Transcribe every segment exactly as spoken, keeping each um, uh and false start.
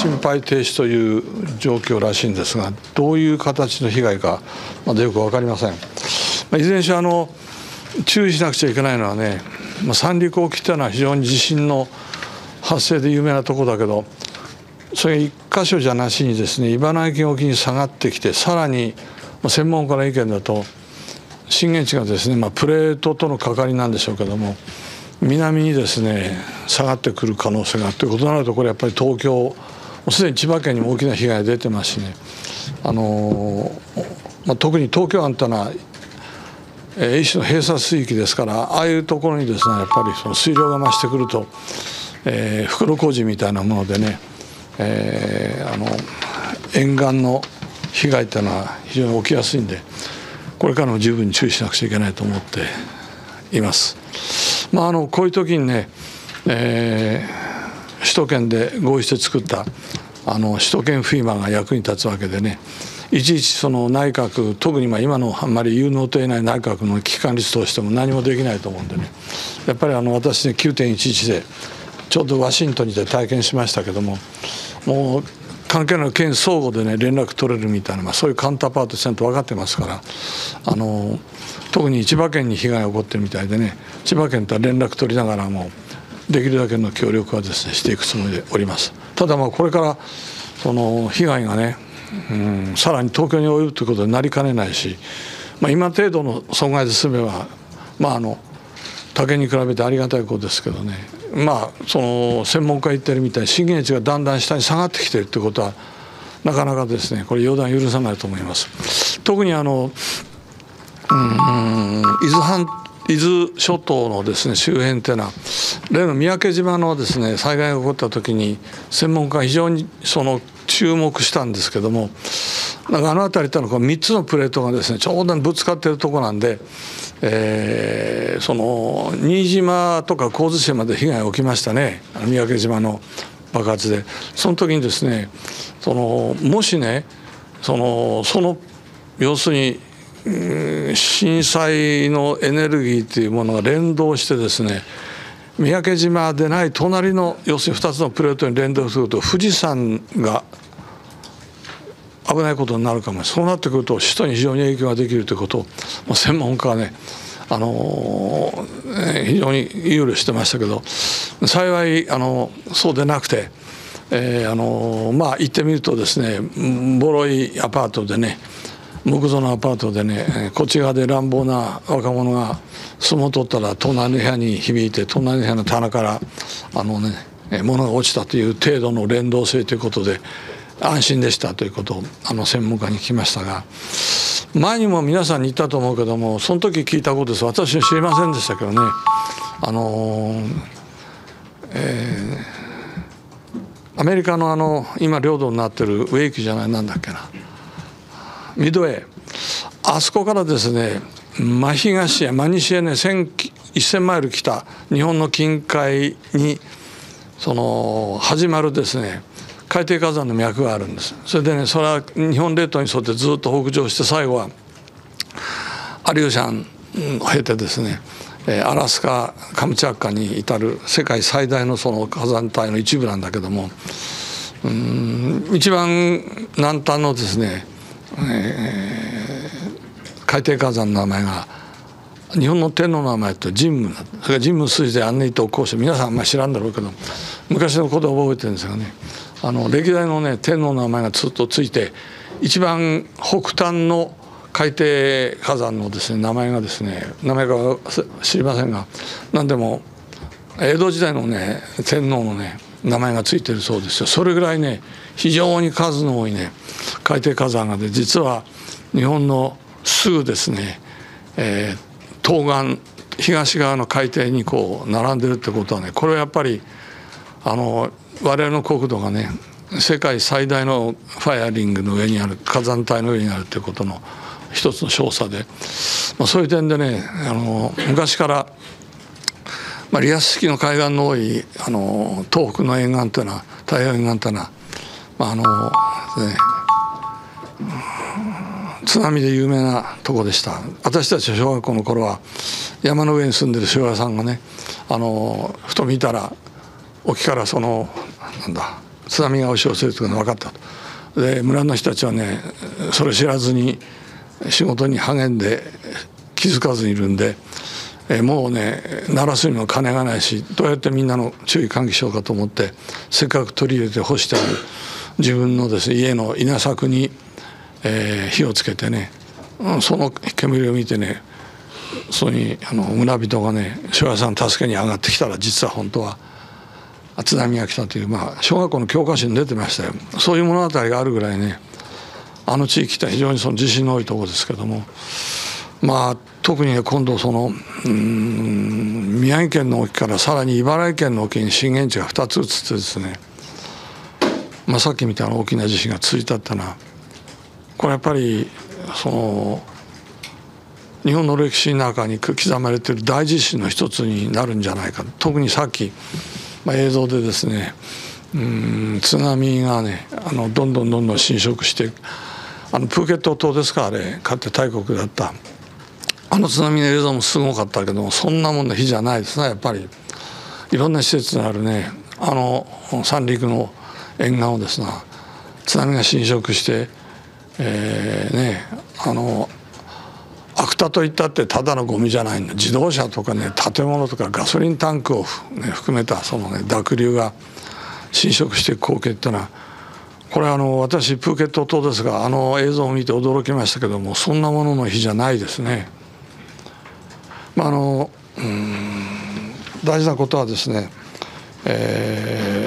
心肺停止という状況らしいんですが、どういう形の被害かまだよく分かりません。いずれにしろあの注意しなくちゃいけないのはね、三陸沖というのは非常に地震の発生で有名なところだけど、それ一箇所じゃなしにですね、茨城県沖に下がってきて、さらに専門家の意見だと震源地がですね、まあ、プレートとの関わりなんでしょうけども、南にですね下がってくる可能性があるということになると、これやっぱり東京、すでに千葉県にも大きな被害が出てますしね、あのまあ、特に東京湾というのはえー、一種の閉鎖水域ですから、ああいうところにですねやっぱりその水量が増してくると、えー、袋小路みたいなものでね、えー、あの沿岸の被害というのは非常に起きやすいんで、これからも十分に注意しなくちゃいけないと思っています。まあ、あのこういう時にね、えー、首都圏で合意して作ったあの首都圏フィーマーが役に立つわけでね、いちいちその内閣、特にまあ今のあんまり有能と言えない内閣の危機管理としても何もできないと思うんでね、やっぱりあの私ね きゅうてんいちいち でちょうどワシントンにて体験しましたけども、もう関係の県相互でね連絡取れるみたいな、まあ、そういうカウンターパートちゃんと分かってますから、あの特に千葉県に被害が起こってるみたいでね、千葉県とは連絡取りながらもできるだけの協力はですねしていくつもりでおります。ただまあこれからその被害がね、うん、さらに東京に及ぶということになりかねないし、まあ、今程度の損害で済めば、まあ、あの他県に比べてありがたいことですけどね、まあその専門家言ってるみたいに震源地がだんだん下に下がってきているということはなかなかですねこれ予断許さないと思います。特にあの、うん、伊豆半伊豆諸島のですね周辺というのは、例の三宅島のですね災害が起こった時に専門家が非常にその注目したんですけども、なんかあの辺りというのはみっつのプレートがですねちょうどぶつかっているところなんで、えー、その新島とか神津島で被害が起きましたね、三宅島の爆発で。その時にですね、そのもしねそのその要するに震災のエネルギーというものが連動してですね、三宅島でない隣の要するにふたつのプレートに連動すると富士山が危ないことになるかもしれない。そうなってくると首都に非常に影響ができるということを専門家はね、あのー、非常に憂慮してましたけど、幸いあのそうでなくて、えー、あのー、まあ行ってみるとですね、ボロいアパートでね、木造のアパートでね、こっち側で乱暴な若者が相撲を取ったら隣の部屋に響いて、隣の部屋の棚からあのね物が落ちたという程度の連動性ということで安心でしたということをあの専門家に聞きましたが、前にも皆さんに言ったと思うけども、その時聞いたことです。私は知りませんでしたけどね、あの、えー、アメリカのあの今領土になってるウェイキじゃない、なんだっけな、ミッドウェー、あそこからですね真東へ真西へねせんマイル北、日本の近海にその始まるですね海底火山の脈があるんです。それでね、それは日本列島に沿ってずっと北上して、最後はアリューシャンを経てですねアラスカカムチャッカに至る世界最大のその火山帯の一部なんだけども、うん、一番南端のですねえー、海底火山の名前が日本の天皇の名前と神武、それから神武水で安寧と高所、皆さんあんまり知らんだろうけど昔のことを覚えてるんですがね、あの歴代のね天皇の名前がずっとついて、一番北端の海底火山のですね名前がですね、名前が知りませんが、何でも江戸時代のね天皇のね名前がついてるそうですよ。それぐらいね非常に数の多いね海底火山がで、実は日本のすぐですね、えー、東岸東側の海底にこう並んでるってことはね、これはやっぱりあの我々の国土がね世界最大のファイアリングの上にある、火山帯の上にあるということの一つの証左で、まあ、そういう点でね、あの昔からまあ、リアス式の海岸の多いあの東北の沿岸というのは、太平洋沿岸というのは、まああのね、津波で有名なとこでした。私たち小学校の頃は山の上に住んでる塩屋さんがね、あのふと見たら沖からそのなんだ津波が押し寄せるというのが分かったと。で村の人たちはねそれ知らずに仕事に励んで気づかずにいるんで、えもうね鳴らすにも金がないし、どうやってみんなの注意喚起しようかと思って、せっかく取り入れて干してある自分のですね家の稲作に、えー、火をつけてね、その煙を見てね、そこにあの村人がね庄屋さん助けに上がってきたら、実は本当は津波が来たという、まあ、小学校の教科書に出てましたよ。そういう物語があるぐらいね、あの地域って非常にその地震の多いところですけども、まあ特にね今度そのうーん宮城県の沖からさらに茨城県の沖に震源地がふたつ移ってですね、まあ、さっきみたいな大きな地震が続いたってのは、これやっぱりその日本の歴史の中に刻まれている大地震の一つになるんじゃないか。特にさっき、まあ、映像でですね、うーん津波がねあのどんどんどんどん侵食して、あのプーケット島ですか、あれかつて大国だったあの津波の映像もすごかったけども、そんなもんの日じゃないですね。やっぱりいろんな施設のあるねあの三陸の沿岸をですね津波が侵食して、えー、ねあのアクタといったってただのゴミじゃないんだ。自動車とかね建物とかガソリンタンクを、ね、含めたそのね濁流が侵食していく光景っていうのは、これあの私プーケット島ですが、あの映像を見て驚きましたけども、そんなものの日じゃないですね。まああのうーん大事なことはですね、え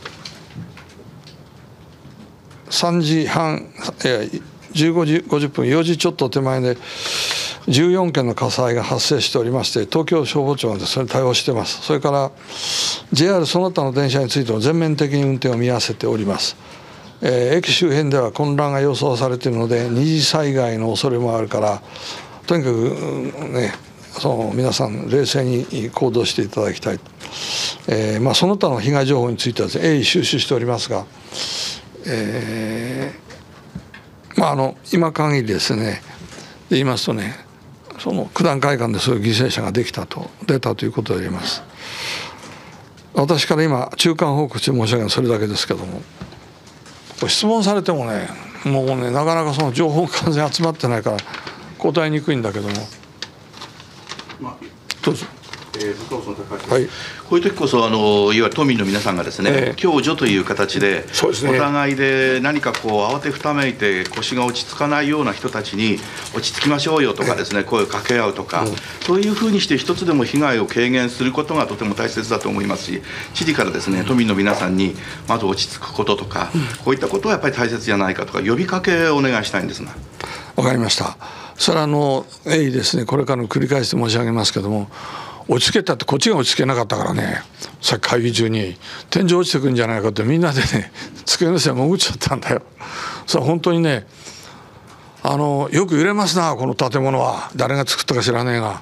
ー、さんじはんえーじゅうごじごじゅっぷん、よじちょっと手前でじゅうよんけんの火災が発生しておりまして、東京消防庁がそれに対応しています。それから ジェイアール その他の電車についても全面的に運転を見合わせております。えー、駅周辺では混乱が予想されているので、二次災害の恐れもあるから、とにかくねその皆さん冷静に行動していただきたい。えーまあ、その他の被害情報についてはですね、鋭意収集しておりますが、えーまあ、あの今限りですねで言いますとね、その九段会館でそういう犠牲者ができたと出たということであります。私から今中間報告して申し上げるのはそれだけですけども、質問されてもねもうねなかなかその情報が完全に集まってないから答えにくいんだけども、 まあ、 どうぞ。 えー、高尾さん高橋です。 はい、 こういう時こそあのいわゆる都民の皆さんがですね、えー、共助という形で、そうですね、お互いで何かこう慌てふためいて腰が落ち着かないような人たちに落ち着きましょうよとかですね、えー、声を掛け合うとか、うん、そういうふうにして一つでも被害を軽減することがとても大切だと思いますし、知事からですね都民の皆さんにまず落ち着くこととか、うん、こういったことはやっぱり大切じゃないかとか呼びかけをお願いしたいんですが。 わかりました。それはあの鋭意ですねこれからの繰り返して申し上げますけども、落ち着けたってこっちが落ち着けなかったからね、さっき会議中に天井落ちてくるんじゃないかってみんなでね机の下に潜っちゃったんだよ。それは本当にねあのよく揺れますなこの建物は、誰が作ったか知らねえが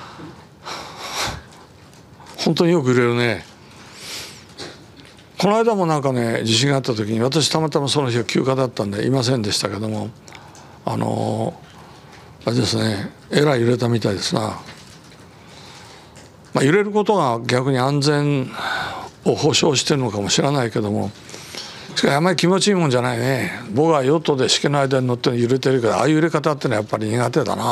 本当によく揺れるね。この間もなんかね地震があった時に私たまたまその日は休暇だったんでいませんでしたけども、あのあれですねえらい揺れたみたいですな。まあ、揺れることが逆に安全を保障してるのかもしれないけども、しかしあまり気持ちいいもんじゃないね。僕はヨットでしけの間に乗って揺れてるけど、ああいう揺れ方ってのはやっぱり苦手だな。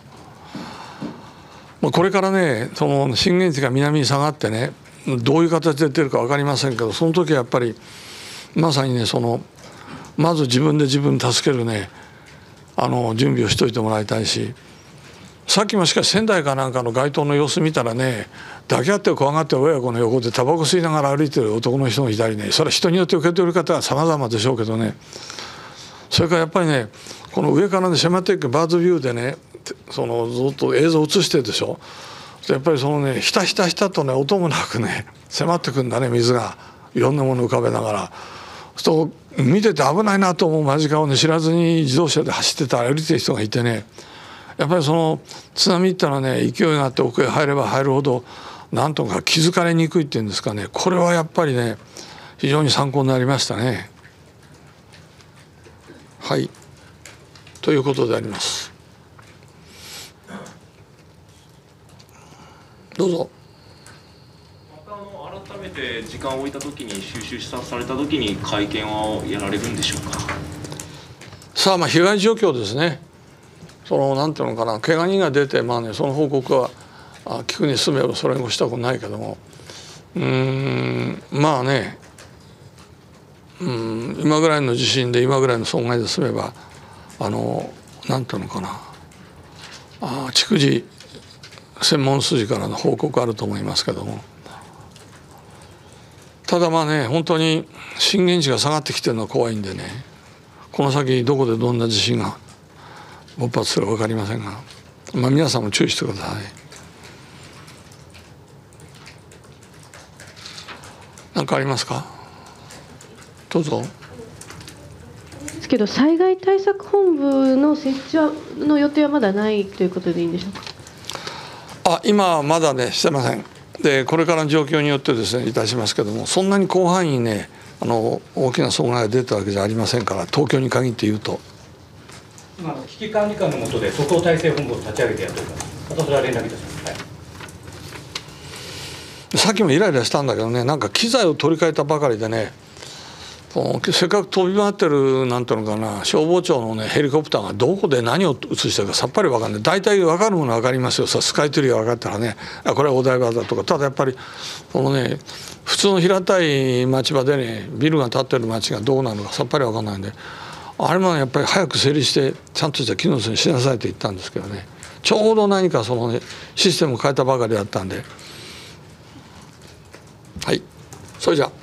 まあ、これからねその震源地が南に下がってねどういう形で出るか分かりませんけど、その時はやっぱりまさにねそのまず自分で自分助けるねあの準備をしといてもらいたいし、さっきもしかし仙台かなんかの街頭の様子見たらね抱き合って怖がって親子の横でタバコ吸いながら歩いてる男の人がいたりね、それは人によって受け取り方は様々でしょうけどね、それからやっぱりねこの上からね迫っていくバーズビューでねそのずっと映像を映してるでしょ。やっぱりそのねひたひたひたとね音もなくね迫ってくんだね、水がいろんなものを浮かべながら。そう見てて危ないなと思う間近をね知らずに自動車で走ってた歩いてる人がいてね、やっぱりその津波ってのはね勢いがあって奥へ入れば入るほどなんとか気づかれにくいっていうんですかね、これはやっぱりね非常に参考になりましたね。はいということであります。どうぞ。 またあの改めてて時間を置いたときに、収集されたときに会見をやられるんでしょうか。 さあ、まあ被害状況ですね。そのなんていうのかな、怪我人が出て、まあね、その報告は聞くに進めばそれもしたことないけども、うーんまあね、うん今ぐらいの地震で今ぐらいの損害で済めば、あのなんていうのかな、あ逐次専門筋からの報告あると思いますけども、ただまあね、本当に震源地が下がってきてるのは怖いんでね、この先どこでどんな地震が勃発するか分かりませんが、まあ、皆さんも注意してください。何かありますか。どうぞ。 ですけど、災害対策本部の設置はの予定はまだないということでいいんでしょうか。 あ、今はまだねしてません。でこれからの状況によってですねいたしますけども、そんなに広範囲にねあの大きな損害が出たわけじゃありませんから、東京に限って言うと。 今危機管理官の下で即応体制本部を立ち上げてやっております。またそれは連絡いたします。はい、 さっきもイライラしたんだけどね、なんか機材を取り替えたばかりでね、せっかく飛び回ってるなんていうのかな、消防庁のねヘリコプターがどこで何を映してるかさっぱり分かんない。大体分かるものは分かりますよ。さスカイツリーが分かったらね、あこれはお台場だとか。ただやっぱりこのね普通の平たい町場でねビルが建ってる町がどうなるのかさっぱり分かんないんで、あれもやっぱり早く整理してちゃんとした機能にしなさいと言ったんですけどね、ちょうど何かそのねシステムを変えたばかりだったんで、はい、それじゃあ。